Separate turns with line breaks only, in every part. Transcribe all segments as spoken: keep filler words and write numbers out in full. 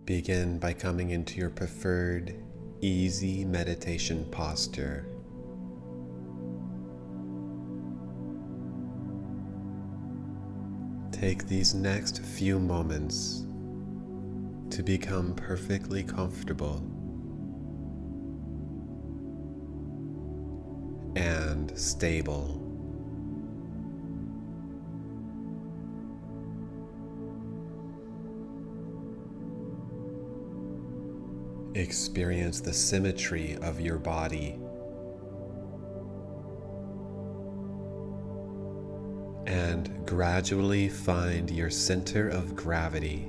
Begin by coming into your preferred, easy meditation posture. Take these next few moments to become perfectly comfortable and stable. Experience the symmetry of your body and gradually find your center of gravity.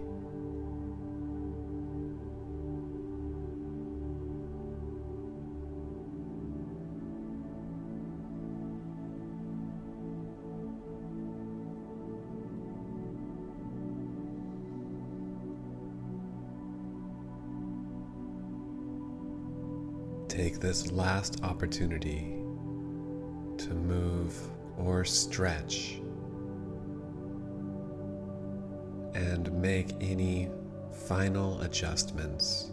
Take this last opportunity to move or stretch and make any final adjustments.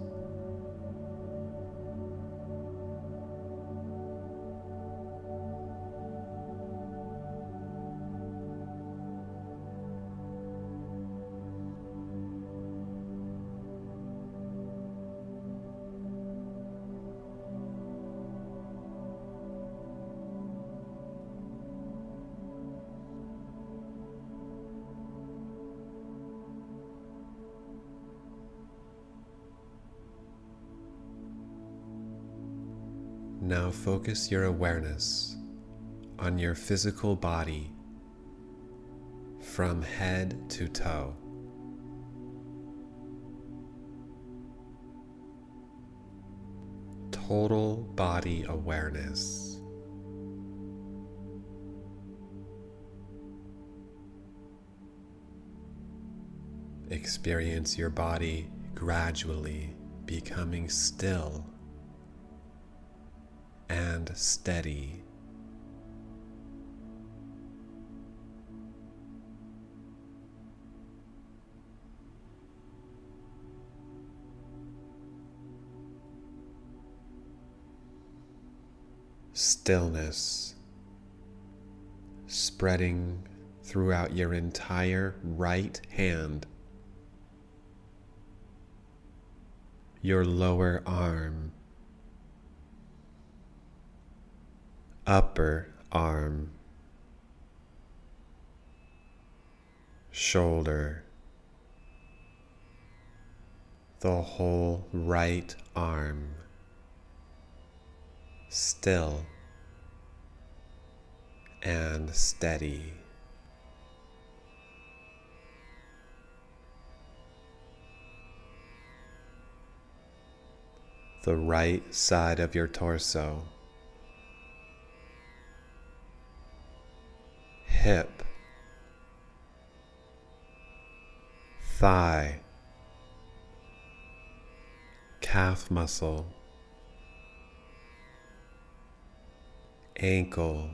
Now focus your awareness on your physical body from head to toe. Total body awareness. Experience your body gradually becoming still and steady. Stillness spreading throughout your entire right hand, your lower arm, upper arm, shoulder, the whole right arm, still and steady. The right side of your torso, hip, thigh, calf muscle, ankle,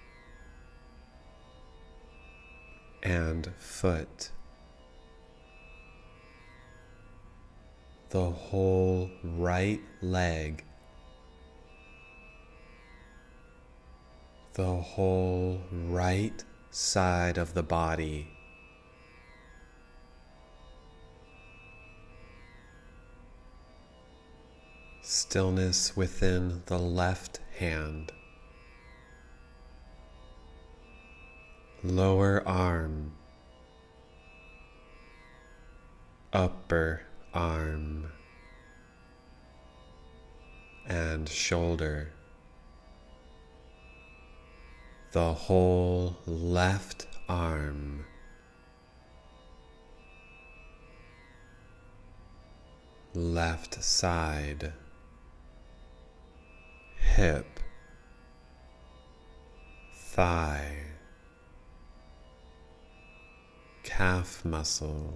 and foot. The whole right leg, the whole right side of the body, stillness within the left hand, lower arm, upper arm, and shoulder. The whole left arm, left side, hip, thigh, calf muscle,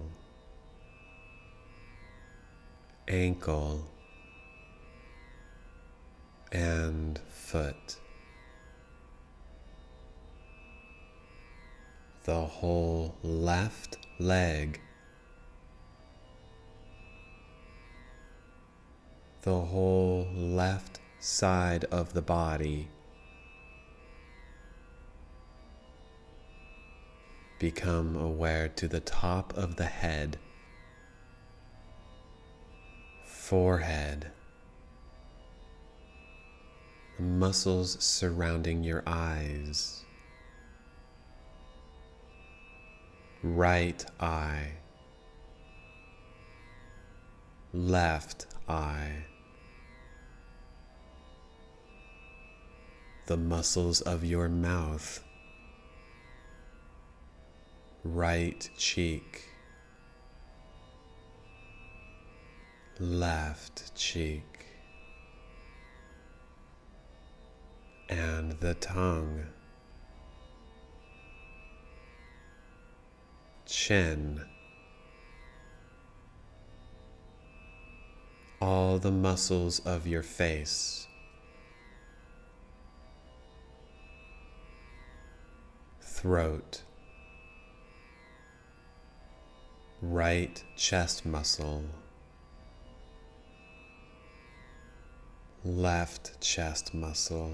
ankle, and foot. The whole left leg, the whole left side of the body. Become aware to the top of the head, forehead, the muscles surrounding your eyes, right eye, left eye, the muscles of your mouth, right cheek, left cheek, and the tongue, chin, all the muscles of your face, throat, right chest muscle, left chest muscle,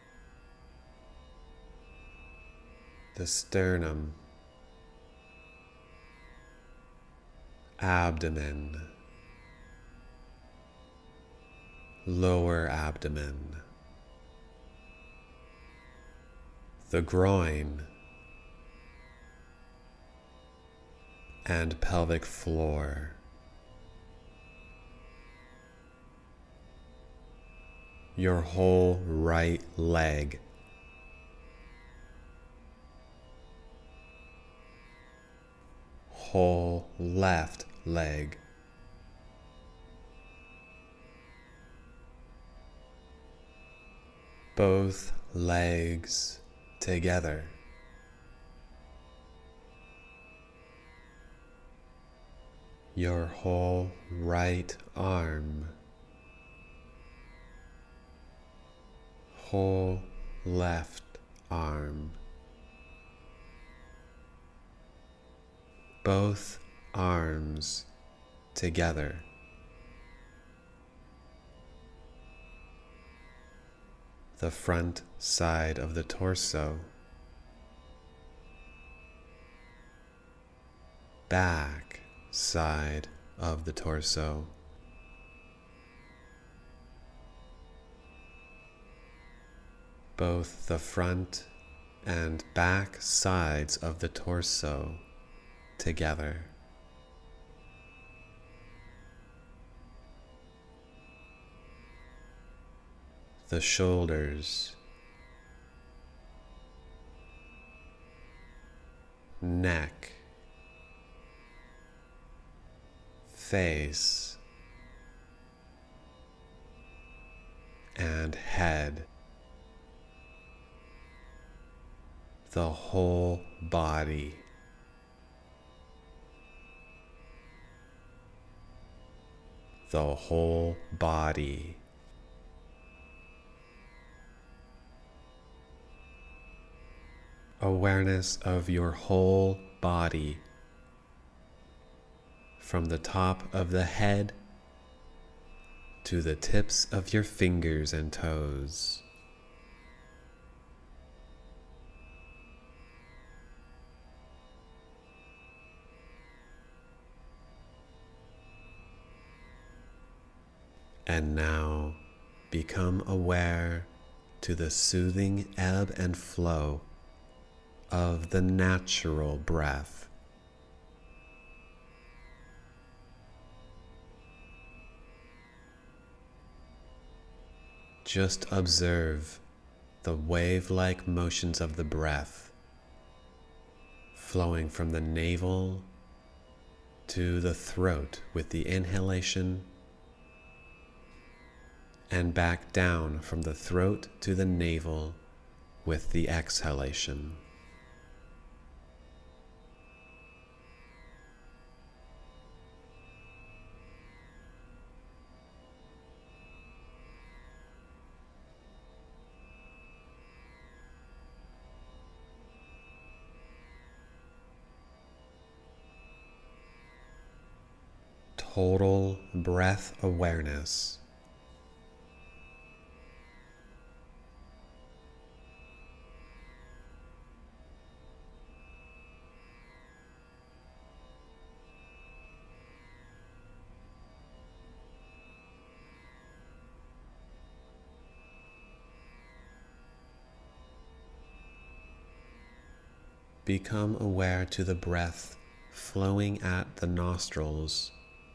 the sternum, abdomen, lower abdomen, the groin, and pelvic floor. Your whole right leg, whole left leg, both legs together, your whole right arm, whole left arm, both arms together, the front side of the torso, back side of the torso, both the front and back sides of the torso together, the shoulders, neck, face, and head, the whole body, the whole body, awareness of your whole body, from the top of the head to the tips of your fingers and toes. And now become aware to the soothing ebb and flow of the natural breath. Just observe the wave-like motions of the breath flowing from the navel to the throat with the inhalation, and back down from the throat to the navel with the exhalation. Total breath awareness become aware to the breath flowing at the nostrils.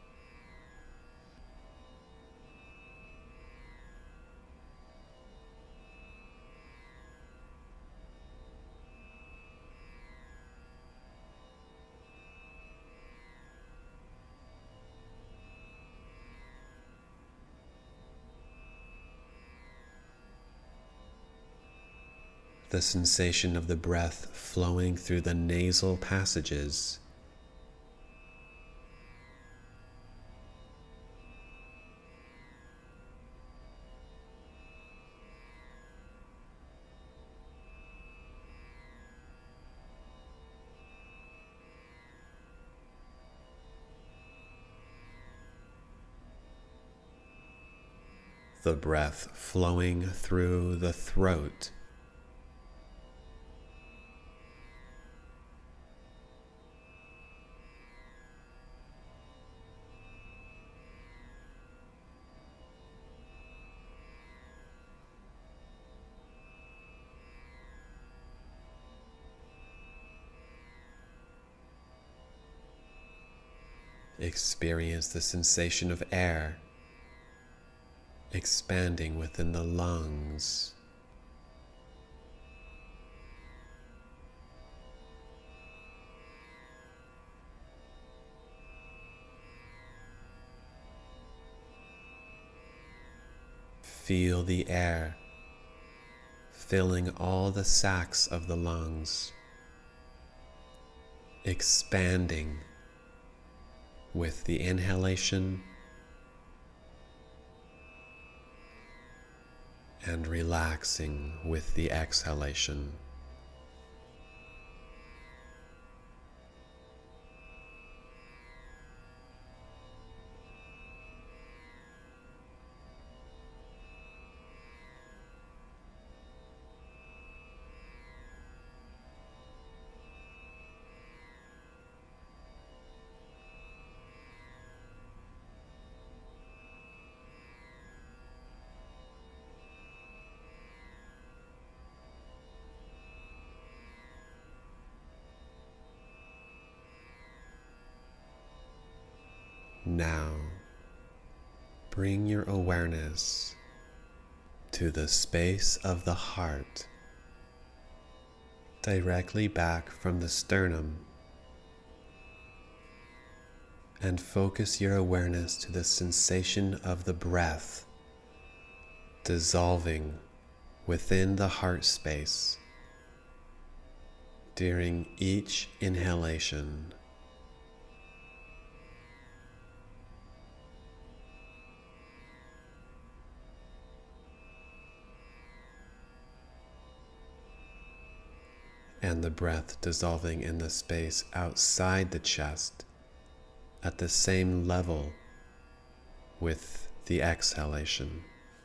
The sensation of the breath flowing through the nasal passages. The breath flowing through the throat. Experience the sensation of air expanding within the lungs. Feel the air filling all the sacs of the lungs, expanding with the inhalation and relaxing with the exhalation. Now, bring your awareness to the space of the heart, directly back from the sternum, and focus your awareness to the sensation of the breath dissolving within the heart space during each inhalation. And the breath dissolving in the space outside the chest at the same level with the exhalation.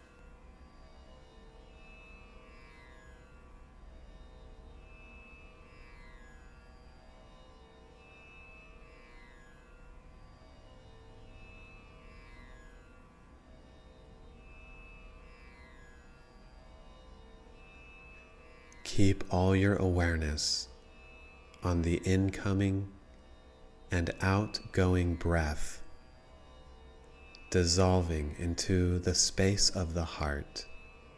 Keep all your awareness on the incoming and outgoing breath, dissolving into the space of the heart.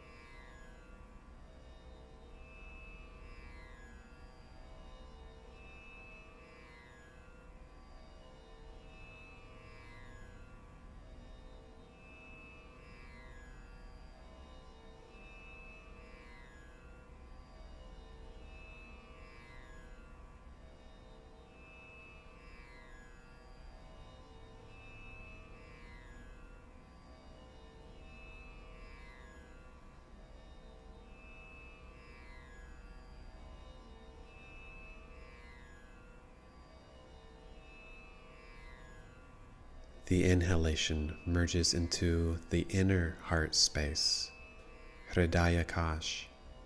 The inhalation merges into the inner heart space, Hridayakash,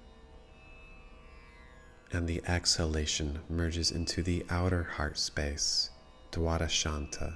and the exhalation merges into the outer heart space, Dwarashanta.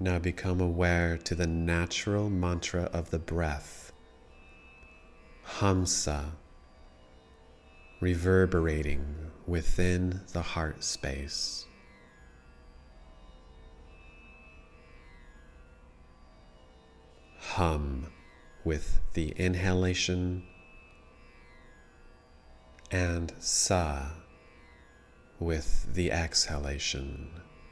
Now become aware to the natural mantra of the breath, Hamsa, reverberating within the heart space. Hum with the inhalation and sa with the exhalation.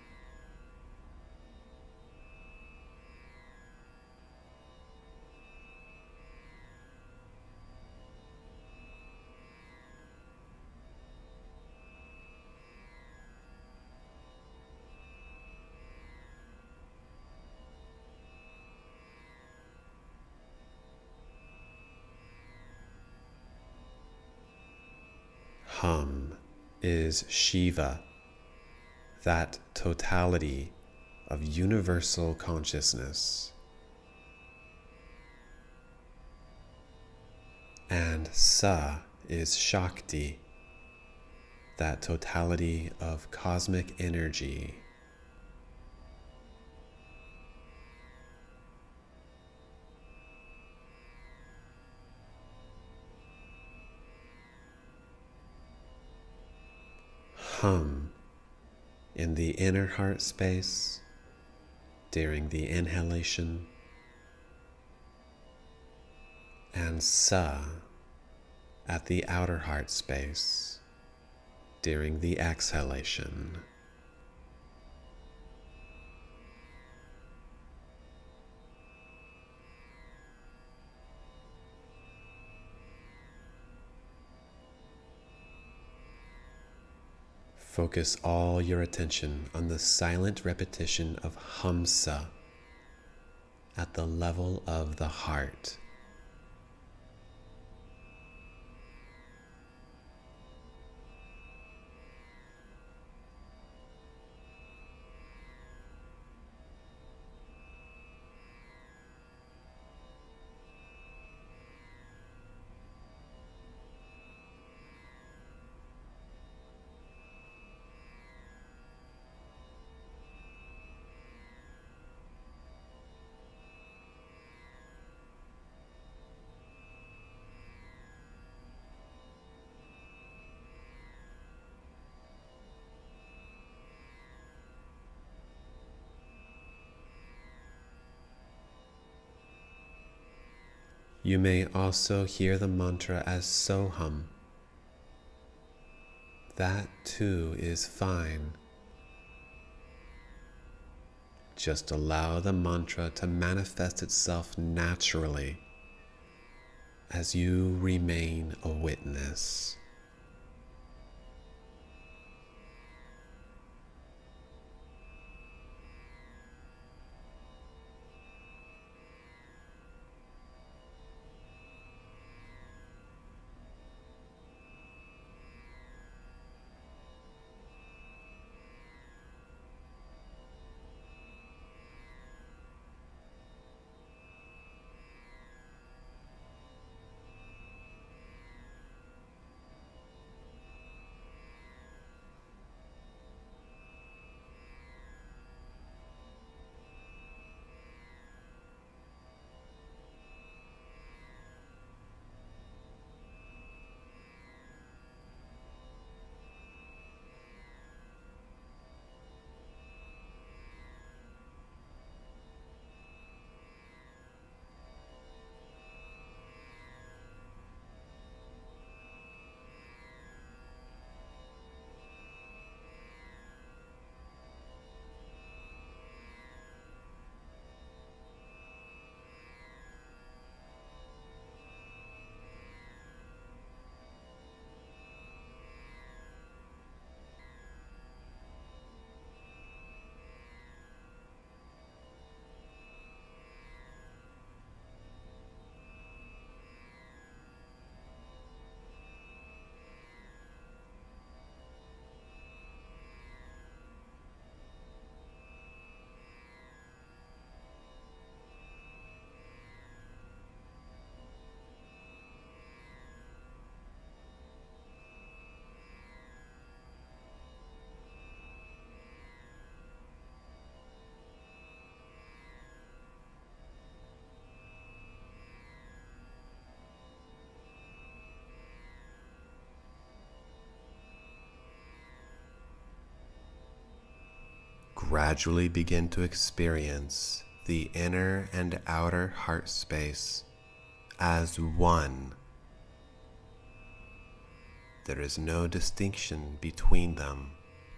Hum is Shiva, that totality of universal consciousness. And Sa is Shakti, that totality of cosmic energy. Hum in the inner heart space during the inhalation, and Sa at the outer heart space during the exhalation. Focus all your attention on the silent repetition of Hamsa at the level of the heart. You may also hear the mantra as Soham. That too is fine. Just allow the mantra to manifest itself naturally as you remain a witness. gradually begin to experience the inner and outer heart space as one. There is no distinction between them.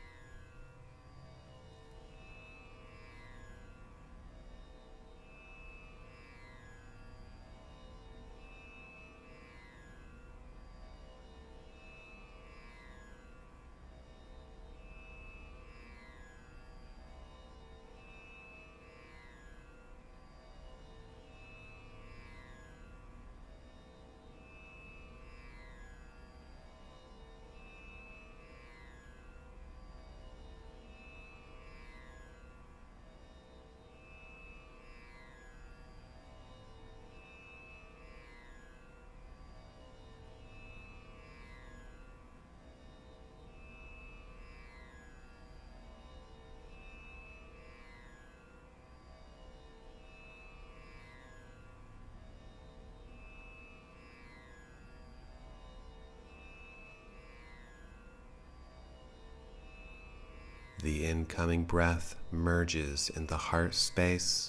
The incoming breath merges in the heart space,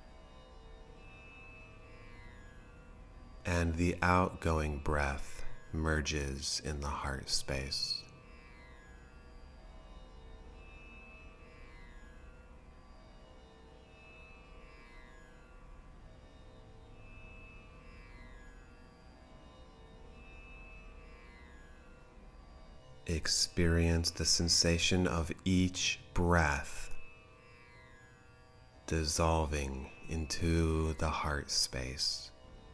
and the outgoing breath merges in the heart space. Experience the sensation of each breath dissolving into the heart space.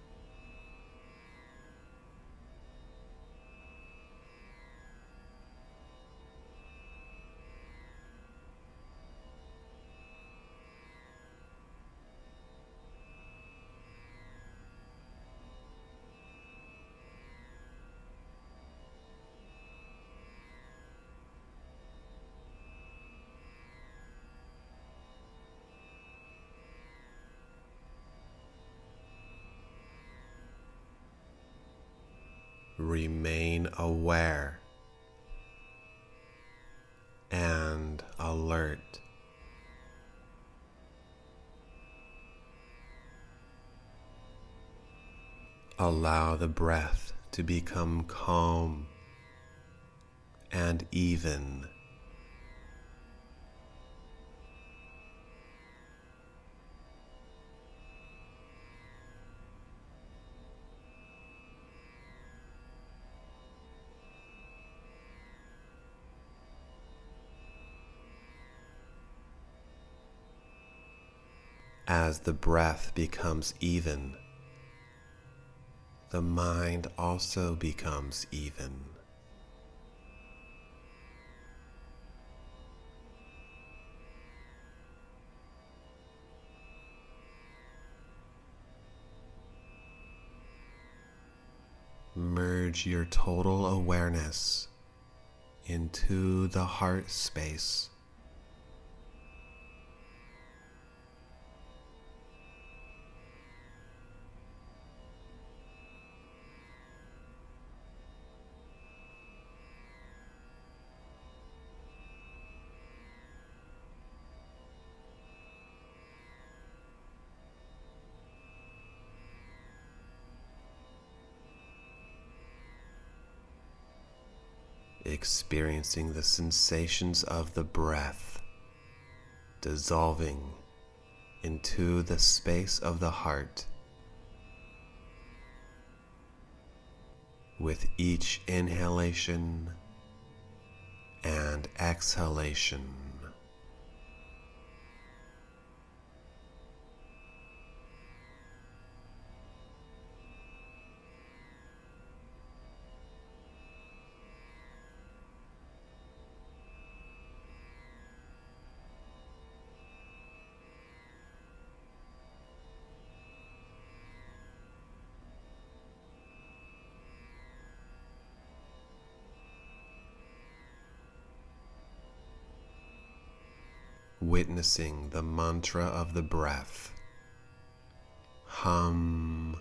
Remain aware and alert. Allow the breath to become calm and even. As the breath becomes even, the mind also becomes even. Merge your total awareness into the heart space. Experiencing the sensations of the breath dissolving into the space of the heart with each inhalation and exhalation. Witnessing the mantra of the breath, Hamsa.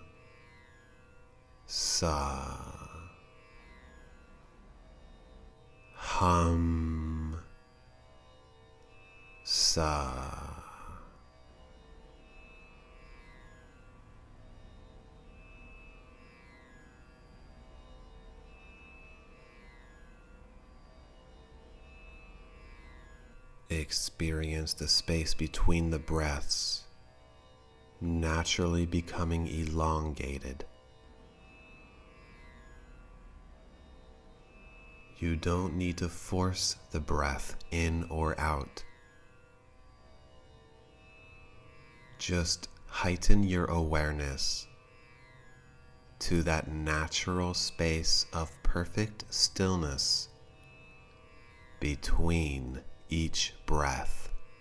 Hamsa. Hamsa. Experience the space between the breaths naturally becoming elongated. You don't need to force the breath in or out. Just heighten your awareness to that natural space of perfect stillness between each breath.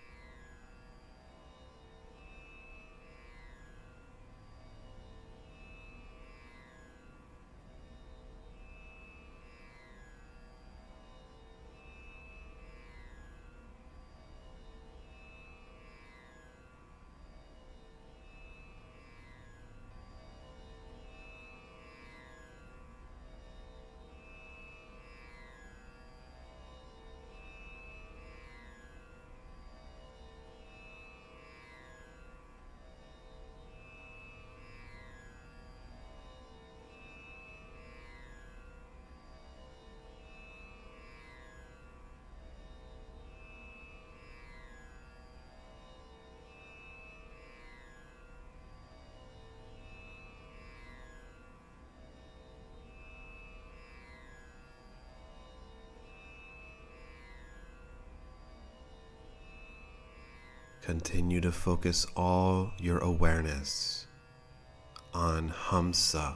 Continue to focus all your awareness on Hamsa,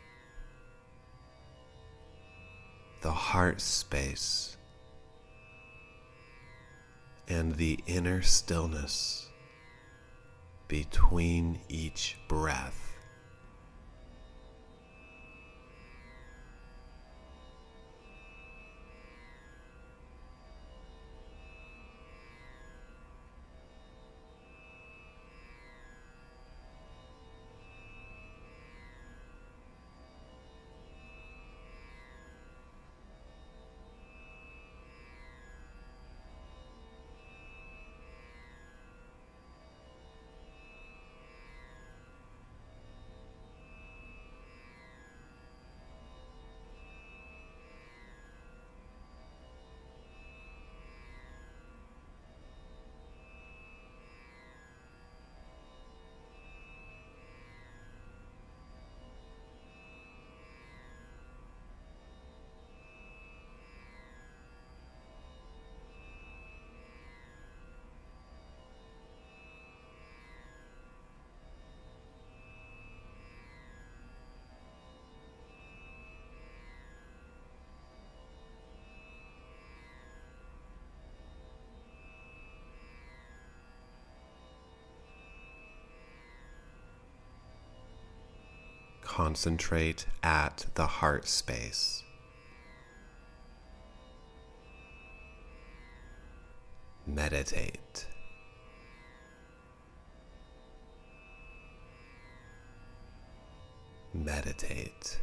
the heart space, and the inner stillness between each breath. Concentrate at the heart space. Meditate. Meditate.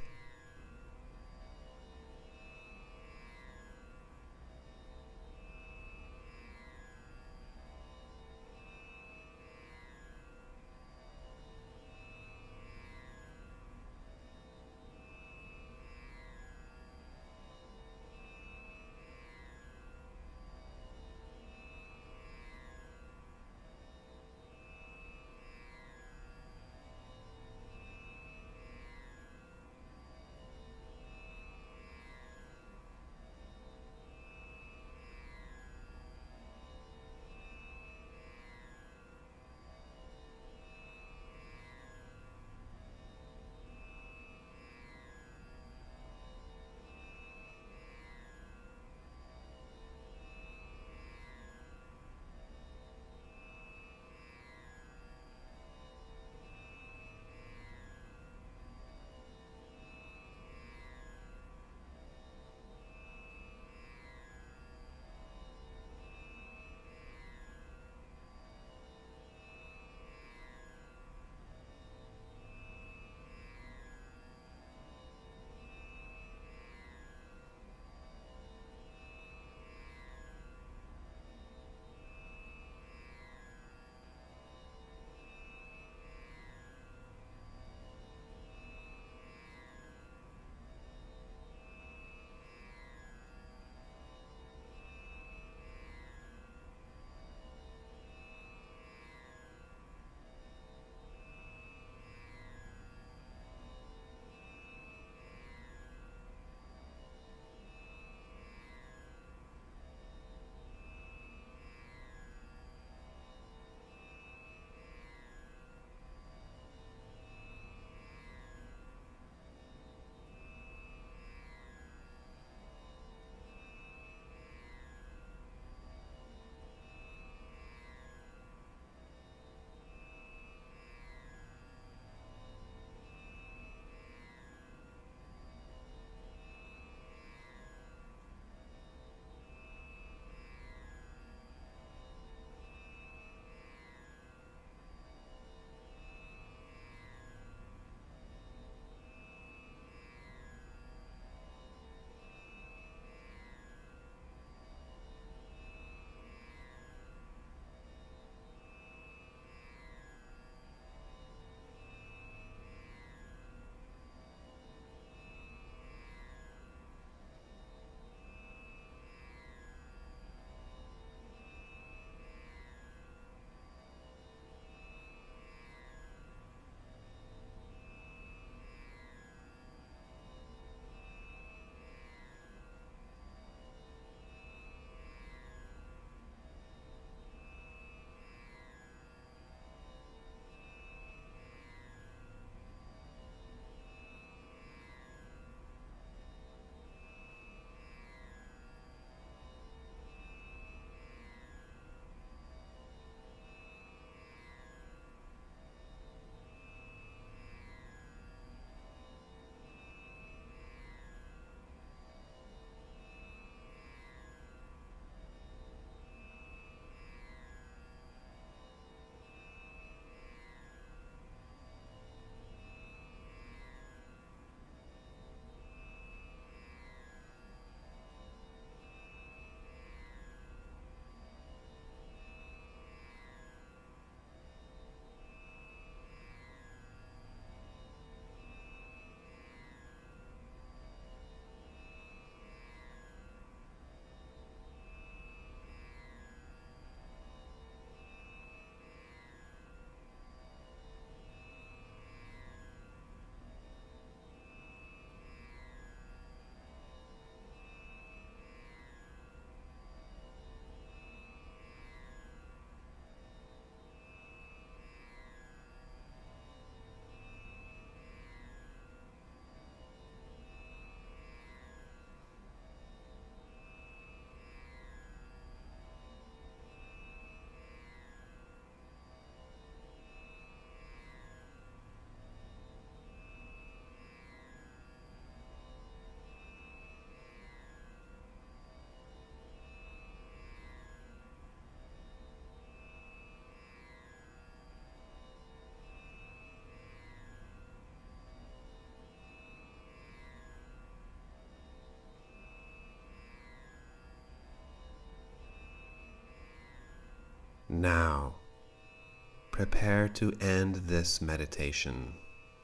Now, prepare to end this meditation.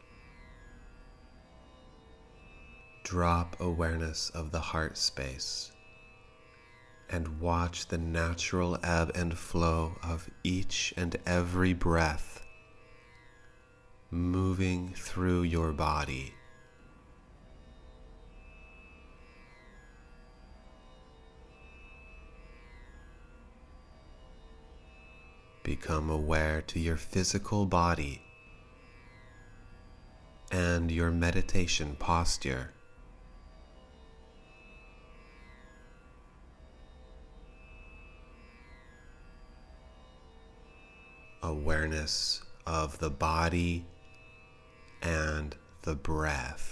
Drop awareness of the heart space and watch the natural ebb and flow of each and every breath moving through your body. Become aware to your physical body and your meditation posture. Awareness of the body and the breath.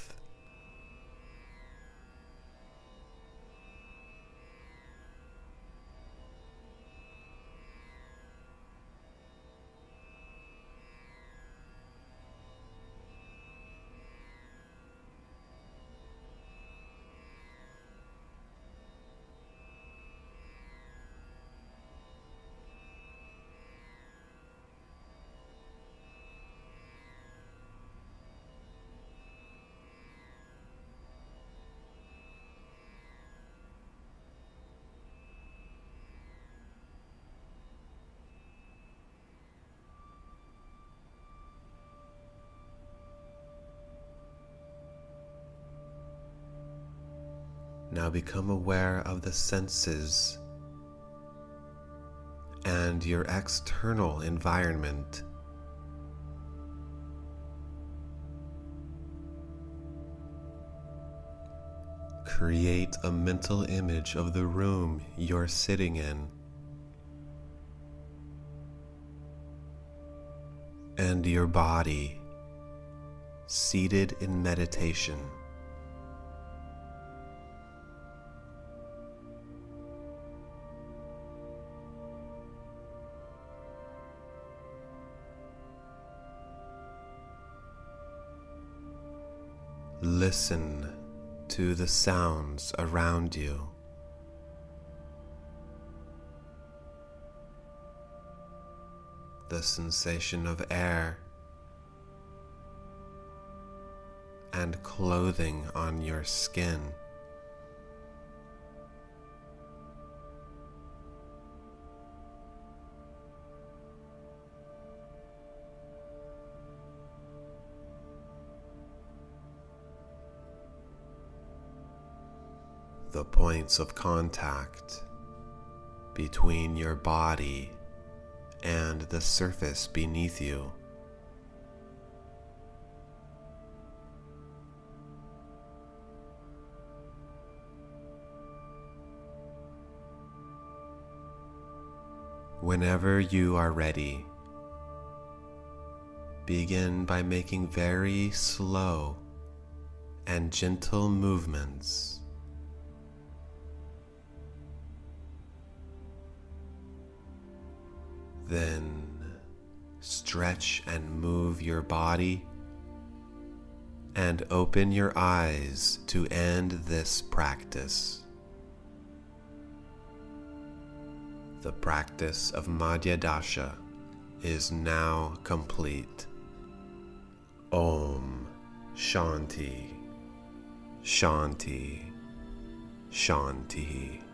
Now become aware of the senses and your external environment. Create a mental image of the room you're sitting in and your body seated in meditation. Listen to the sounds around you. The sensation of air and clothing on your skin. The points of contact between your body and the surface beneath you. Whenever you are ready, begin by making very slow and gentle movements. Then stretch and move your body and open your eyes to end this practice. The practice of Madhyadasha is now complete. Om Shanti, Shanti, Shanti.